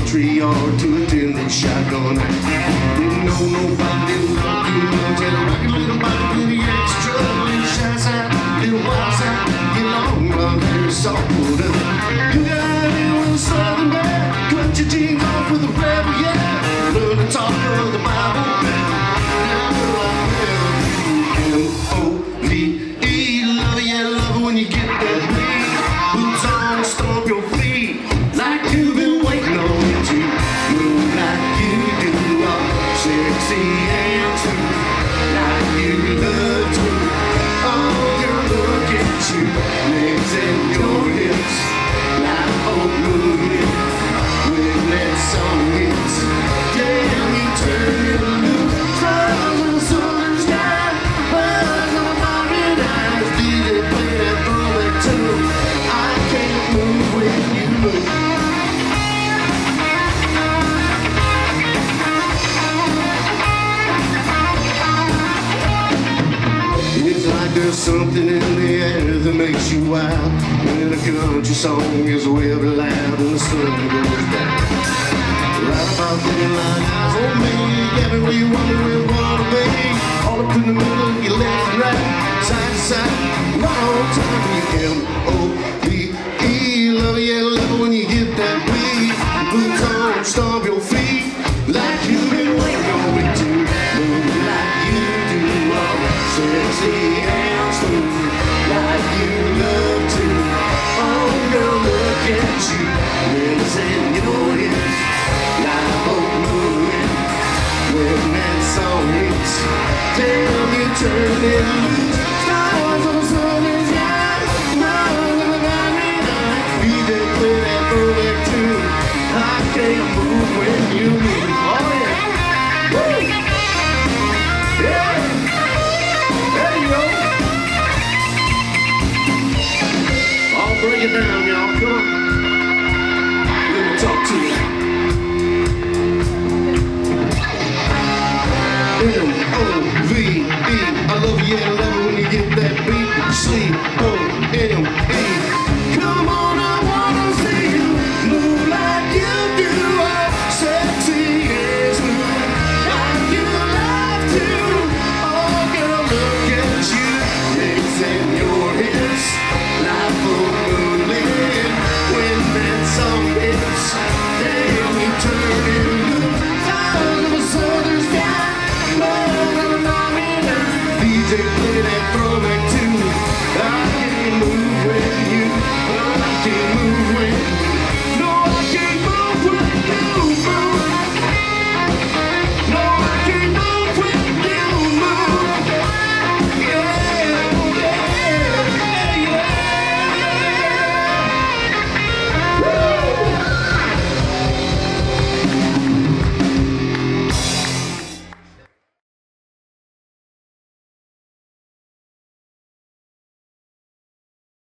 country or to a dinner shotgun. Didn't know nobody loved you much, and a rocket little body with the extra. Little shy side, little wild side, get long blonde hair, soft pulled up. You got in with a southern man, cut your jeans off with a rebel, yeah. Learn to talk of the Bible. Now girl, I love you, M-O-V-E. Love it, yeah, love it when you get that beat. Boots on, stomp your feet like you've been waiting on me to. Move like you do, all sexy and true, like you love to. Oh, girl, look at you, legs and your hips, like old moving when that song hits. Damn, you turn it loose, stars in the southern sky, birds on the mountain eyes. DJ play that throwback tune. I can't move when you move. It's like there's something in the air that makes you wild when a country song is way loud and the sun goes down. Right about then, like eyes on me, got me where you want me, where you wanna be. All up in the middle, you left and right, side to side, right on time. You M-O-V-E. Love it, yeah, love it when you get that beat. Boots on, stomp your feet like you've been waiting on me to. Move like you do, all sexy and smooth, like you love to. Oh, girl, look at you, lips in your hips, like both moving when that song hits. Damn, you turn it loose, stars on the southern sky, stars on the mountain night. We did play that throwback tune. I can't move when you move. Oh yeah, woo! Yeah, there you go. I'll break it down, y'all. Come on, let me talk to you. M-O